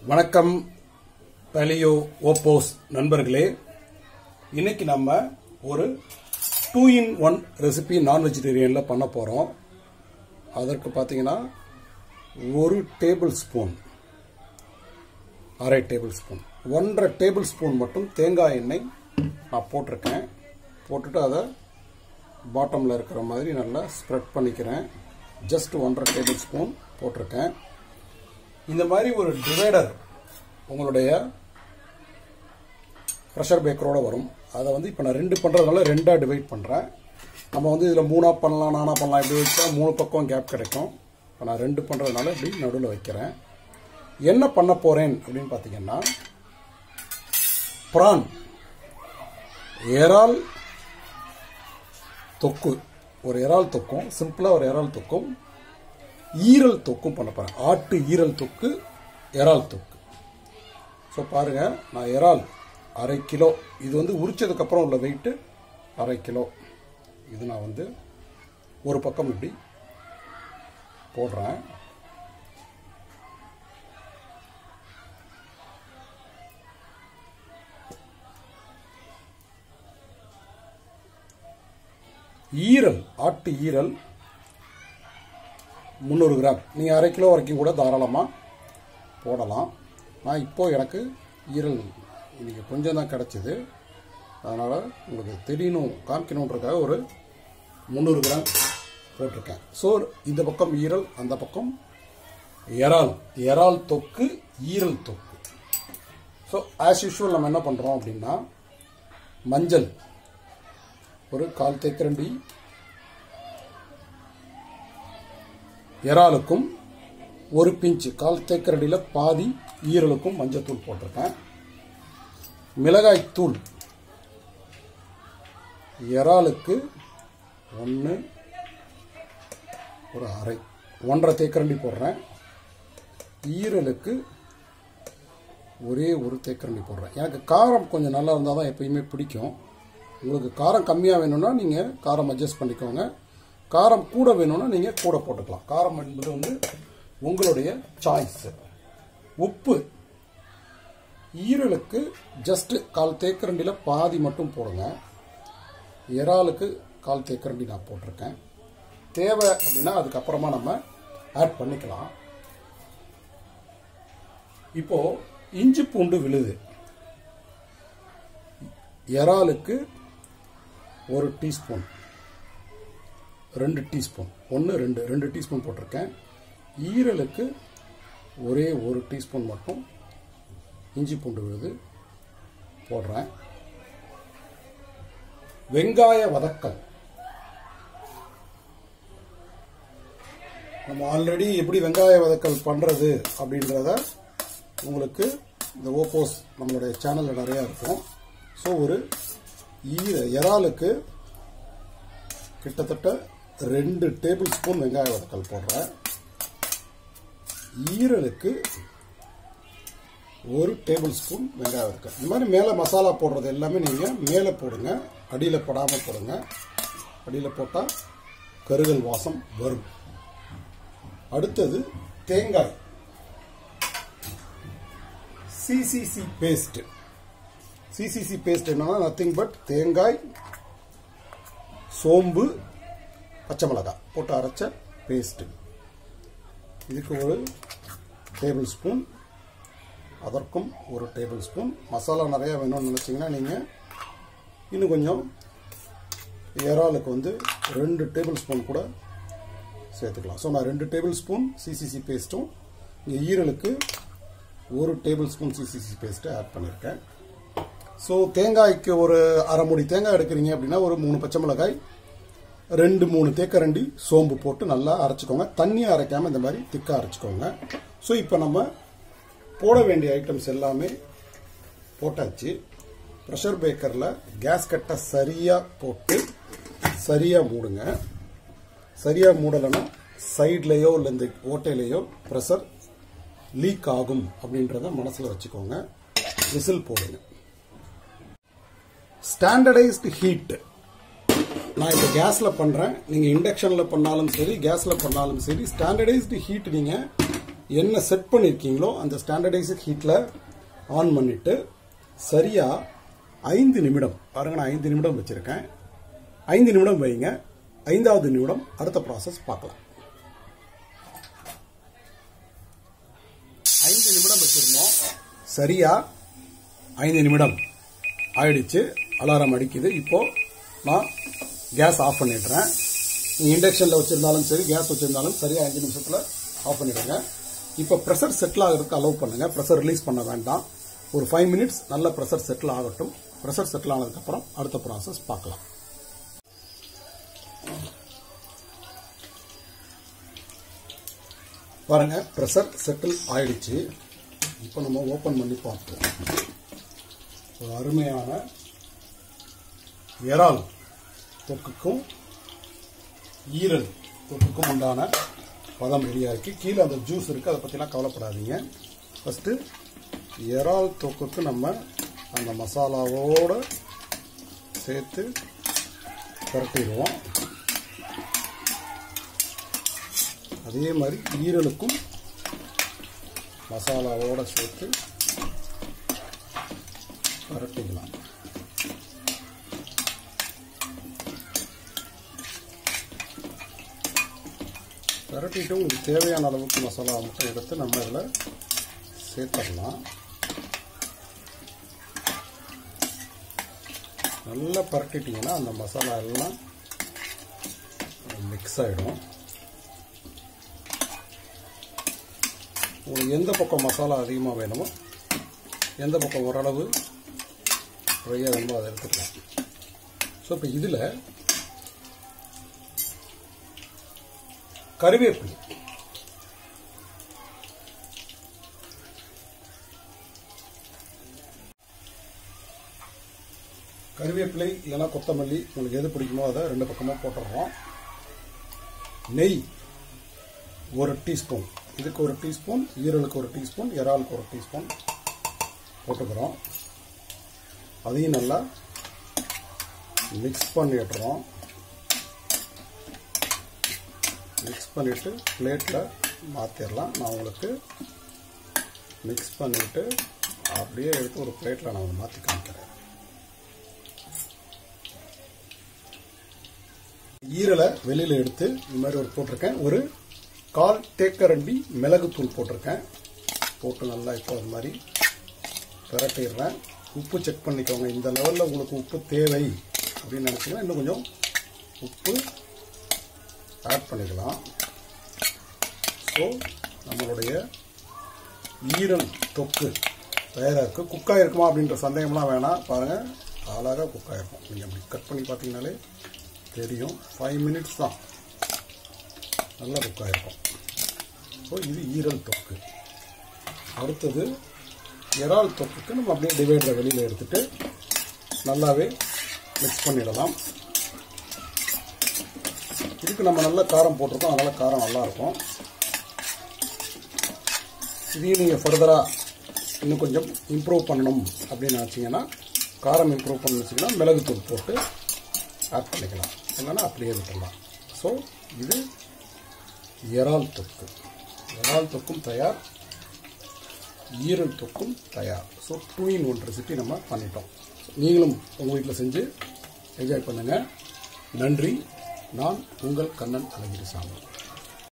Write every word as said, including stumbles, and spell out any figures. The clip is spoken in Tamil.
வணக்கம் பேலியோ ஓப்போஸ் நண்பர்களே. இன்னைக்கு நம்ம ஒரு டூ இன் ஒன் ரெசிபி நான் வெஜிடேரியன்ல பண்ண போறோம். அதற்கு பார்த்தீங்கன்னா ஒரு டேபிள் ஸ்பூன் அரை டேபிள் ஸ்பூன் ஒன்றரை டேபிள் ஸ்பூன் மட்டும் தேங்காய் எண்ணெய் நான் போட்டிருக்கேன். போட்டுட்டு அதை பாட்டமில் இருக்கிற மாதிரி நல்லா ஸ்ப்ரெட் பண்ணிக்கிறேன். ஜஸ்ட் ஒன்றரை டேபிள் ஸ்பூன் போட்டிருக்கேன். இந்த மாதிரி ஒரு டிவைடர் உங்களுடைய ப்ரெஷர் பேக்கரோட வரும். அதை வந்து இப்போ நான் ரெண்டு பண்ணுறதுனால ரெண்டாக டிவைட் பண்ணுறேன். நம்ம வந்து இதில் மூணாக பண்ணலாம், நானாக பண்ணலாம். இப்படி வச்சா மூணு பக்கம் கேப் கிடைக்கும். இப்போ நான் ரெண்டு பண்ணுறதுனால இப்படி நடுவில் வைக்கிறேன். என்ன பண்ண போகிறேன் அப்படின்னு பார்த்தீங்கன்னா, பிரான் இறால் தொக்கு, ஒரு இறால் தொக்கும், சிம்பிளாக ஒரு இறால் தொக்கும், ஈரல் தொக்கும் பண்ண போகிறேன். ஆட்டு ஈரல் தொக்கு, இறால் தொக்கு. ஸோ பாருங்கள், நான் இறால் அரை கிலோ, இது வந்து உரிச்சதுக்கப்புறம் உள்ள வெயிட்டு அரை கிலோ. இது நான் வந்து ஒரு பக்கம் இப்படி போடுறேன். ஈரல், ஆட்டு ஈரல் முந்நூறு கிராம். நீங்கள் அரை கிலோ வரைக்கும் கூட தாராளமாக போடலாம். நான் இப்போ எனக்கு ஈரல் இன்றைக்கி கொஞ்சம் தான் கிடச்சிது, அதனால் உங்களுக்கு தெரியணும் காமிக்கணுன்றதுக்காக ஒரு முந்நூறு கிராம் போட்டிருக்கேன். ஸோ இந்த பக்கம் ஈரல், அந்த பக்கம் இறால், இறால் தொக்கு, ஈரல் தொக்கு. ஸோ ஆஸ் யூஷுவல் நம்ம என்ன பண்ணுறோம் அப்படின்னா, மஞ்சள் ஒரு கால் தேக்கரண்டி இறாலுக்கும், ஒரு பிஞ்சு கால் தேக்கரண்டியில் பாதி ஈரலுக்கும் மஞ்சத்தூள் போட்டிருக்கேன். மிளகாய் தூள் இறாலுக்கு ஒன்று, ஒரு அரை, ஒன்றரை தேக்கரண்டி போடுறேன். ஈரலுக்கு ஒரே ஒரு தேக்கரண்டி போடுறேன். எனக்கு காரம் கொஞ்சம் நல்லா இருந்தால் தான் எப்பயுமே பிடிக்கும். உங்களுக்கு காரம் கம்மியாக வேணும்னா நீங்கள் காரம் அட்ஜஸ்ட் பண்ணிக்கோங்க. காரம் கூட வேணும்னா நீங்கள் கூட போட்டுக்கலாம். காரம் என்பது வந்து உங்களுடைய சாய்ஸ். உப்பு ஈரலுக்கு ஜஸ்ட் கால் தேக்கரண்டியில் பாதி மட்டும் போடுங்க. இறாலுக்கு கால் தேக்கரண்டி நான் போட்டிருக்கேன். தேவை அப்படின்னா அதுக்கப்புறமா நம்ம ஆட் பண்ணிக்கலாம். இப்போ இஞ்சி பூண்டு விழுது இறாலுக்கு ஒரு டீஸ்பூன், ரெண்டு டீஸ்பூன், ஒன்று ரெண்டு ரெண்டு டீஸ்பூன் போட்டிருக்கேன். ஈரலுக்கு ஒரே ஒரு டீஸ்பூன் மட்டும் இஞ்சி பூண்டு விழுது போடுறேன். வெங்காய வதக்கல் நம்ம ஆல்ரெடி எப்படி வெங்காய வதக்கல் பண்ணுறது அப்படின்றத உங்களுக்கு இந்த ஓப்போஸ் நம்மளுடைய சேனலில் நிறையா இருக்கும். ஸோ ஒரு ஈர இறாலுக்கு கிட்டத்தட்ட ரெண்டு டேபிள் ஸ்பூன் வெங்காய வதக்கல் போடுறேன். ஈரலுக்கு ஒரு டேபிள் ஸ்பூன் வெங்காய வதக்கல். இந்த மாதிரி மேலே மசாலா போடுறது எல்லாமே நீங்கள் மேலே போடுங்க, அடியில் போடாமல் போடுங்க. அடியில் போட்டால் கருகல் வாசம் வரும். அடுத்தது தேங்காய், சிசிசி பேஸ்ட். சிசிசி பேஸ்ட் என்னன்னா நத்திங் பட் தேங்காய், சோம்பு, பச்சை மிளகாய் போட்டு அரைச்ச பேஸ்ட். இதுக்கு ஒரு டேபிள் ஸ்பூன், அதற்கும் ஒரு டேபிள் ஸ்பூன். மசாலா நிறையா வேணும்னு நினச்சிங்கன்னா நீங்கள் இன்னும் கொஞ்சம் இறாலுக்கு வந்து ரெண்டு டேபிள் ஸ்பூன் கூட சேர்த்துக்கலாம். ஸோ நான் ரெண்டு டேபிள் ஸ்பூன் சிசிசி பேஸ்ட்டும், இங்கே ஈரலுக்கு ஒரு டேபிள் ஸ்பூன் சிசிசி பேஸ்ட்டை ஆட் பண்ணியிருக்கேன். ஸோ தேங்காய்க்கு ஒரு அரை மூடி தேங்காய் எடுக்கிறீங்க அப்படின்னா ஒரு மூணு பச்சை மிளகாய், ரெண்டு மூணு தேக்கரண்டி சோம்பு போட்டு நல்லா அரைச்சிக்கோங்க. தண்ணியை அரைக்காமல் இந்த மாதிரி திக்காக அரைச்சிக்கோங்க. ஸோ இப்போ நம்ம போட வேண்டிய ஐட்டம்ஸ் எல்லாமே போட்டாச்சு. ப்ரெஷர் பேக்கரில் கேஸ் கட்டை சரியாக போட்டு சரியாக மூடுங்க. சரியாக மூடலைன்னா சைட்லேயோ இல்லை இந்த ஓட்டையிலையோ ப்ரெஷர் லீக் ஆகும் அப்படின்றத மனசில் வச்சுக்கோங்க. விசில் போடுங்க. ஸ்டாண்டர்டைஸ்டு ஹீட் நான் இப்போ கேஸில் பண்ணுறேன். நீங்கள் இண்டக்ஷனில் பண்ணாலும் சரி, கேஸில் பண்ணாலும் சரி, ஸ்டாண்டர்டைஸ்டு ஹீட் நீங்கள் என்ன செட் பண்ணியிருக்கீங்களோ அந்த ஸ்டாண்டர்டைஸ்ட் ஹீட்டில் ஆன் பண்ணிட்டு சரியாக ஐந்து நிமிடம் பாருங்க, நான் ஐந்து நிமிடம் வச்சுருக்கேன். ஐந்து நிமிடம் வைங்க. ஐந்தாவது நிமிடம் அடுத்த ப்ராசஸ் பார்க்கலாம். ஐந்து நிமிடம் வச்சிருந்தோம். சரியா ஐந்து நிமிடம் ஆயிடுச்சு. அலாரம் அடிக்குது. இப்போ நான் கேஸ் ஆஃப் பண்ணிடுறேன். நீங்கள் இண்டக்ஷனில் வச்சுருந்தாலும் சரி, கேஸ் வச்சுருந்தாலும் சரியாக அஞ்சு நிமிஷத்தில் ஆஃப் பண்ணிடுங்க. இப்போ ப்ரெஷர் செட்டில் ஆகிறதுக்கு அலோவ் பண்ணுங்கள். ப்ரெஷர் ரிலீஸ் பண்ண வேண்டாம். ஒரு ஃபைவ் மினிட்ஸ் நல்ல ப்ரெஷர் செட்டில் ஆகட்டும். ப்ரெஷர் செட்டில் ஆனதுக்கப்புறம் அடுத்த ப்ராசஸ் பார்க்கலாம். பாருங்க, ப்ரெஷர் செட்டில் ஆயிடுச்சு. இப்போ நம்ம ஓப்பன் பண்ணி பார்ப்போம். ஒரு அருமையான இறால் தொக்குக்கும் ஈரல் தொக்குக்கும் உண்டான பதம் ரெடியாக இருக்குது. கீழே அந்த ஜூஸ் இருக்குது, அதை பற்றிலாம் கவலைப்படாதீங்க. ஃபஸ்ட்டு இறால் தொக்குக்கு நம்ம அந்த மசாலாவோடு சேர்த்து பரட்டிடுவோம். அதே மாதிரி ஈரலுக்கும் மசாலாவோடு சேர்த்து பரட்டிக்கலாம். பரட்டிட்டு உங்களுக்கு தேவையான அளவுக்கு மசாலா மட்டும் எடுத்து நம்ம இதில் சேர்த்துடலாம். நல்லா பரட்டிட்டிங்கன்னா அந்த மசாலா எல்லாம் மிக்ஸ் ஆகிடும். உங்களுக்கு எந்த பக்கம் மசாலா அதிகமாக வேணுமோ, எந்த பக்கம் ஓரளவு ட்ரையாக வேணுமோ அதை எடுத்துக்கலாம். ஸோ இப்போ இதில் கறிவேப்பிலை கறிவேப்பிலை இல்லைன்னா கொத்தமல்லி உங்களுக்கு எது பிடிக்குமோ அதை ரெண்டு பக்கமாக போட்டுடுறோம். நெய் ஒரு டீஸ்பூன், இதுக்கு ஒரு டீஸ்பூன், ஈரலுக்கு ஒரு டீஸ்பூன், இறாலுக்கு ஒரு டீஸ்பூன் போட்டுக்கிறோம். அதையும் நல்லா மிக்ஸ் பண்ணிடுறோம். மிக்ஸ் பண்ணிவிட்டு பிளேட்டில் மாற்றிடலாம். நான் உங்களுக்கு மிக்ஸ் பண்ணிவிட்டு அப்படியே எடுத்து ஒரு பிளேட்டில் நான் மாற்றி காமிக்கிறேன். ஈரலை வெளியில் எடுத்து இந்த மாதிரி ஒரு போட்டிருக்கேன். ஒரு கால் தேக்கரண்டி மிளகுத்தூள் போட்டிருக்கேன். போட்டு நல்லா இப்போ அது மாதிரி பிரட்டிடுறேன். உப்பு செக் பண்ணிக்கோங்க. இந்த லெவலில் உங்களுக்கு உப்பு தேவை அப்படின்னு நினச்சிங்கன்னா இன்னும் கொஞ்சம் உப்பு ஆட் பண்ணிக்கலாம். ஸோ நம்மளுடைய ஈரல் தொக்கு தயாராக இருக்குது. குக்காக இருக்குமா அப்படின்ற சந்தேகம்லாம் வேணாம். பாருங்கள், அழகாக குக்காக இருக்கும். நீங்கள் அப்படி கட் பண்ணி பார்த்தீங்கன்னாலே தெரியும். ஃபைவ் மினிட்ஸ் தான், நல்லா குக்காக இருக்கும். ஸோ இது ஈரல் தொக்கு. அடுத்தது இறால் தொக்குக்கு நம்ம அப்படியே டிவைடரை வெளியில் எடுத்துகிட்டு நல்லாவே மிக்ஸ் பண்ணிடலாம். இதுக்கு நம்ம நல்ல காரம் போட்டிருக்கோம், அதனால் காரம் நல்லாயிருக்கும். இதையும் நீங்கள் ஃபர்தராக இன்னும் கொஞ்சம் இம்ப்ரூவ் பண்ணணும் அப்படின்னு நினச்சிங்கன்னா, காரம் இம்ப்ரூவ் பண்ண வச்சிங்கன்னா மிளகுத்தூள் போட்டு ஆட் பண்ணிக்கலாம். இல்லைன்னா அப்படியே விட்டுடலாம். ஸோ இது இறால் தொக்கு. இறால் தொக்கும் தயார், ஈரல் தொக்கும் தயார். So two in one recipe நம்ம பண்ணிட்டோம். நீங்களும் உங்கள் வீட்டில் செஞ்சு என்ஜாய் பண்ணுங்கள். நன்றி. நான் உங்கள் கண்ணன் அழகிரிசாமி.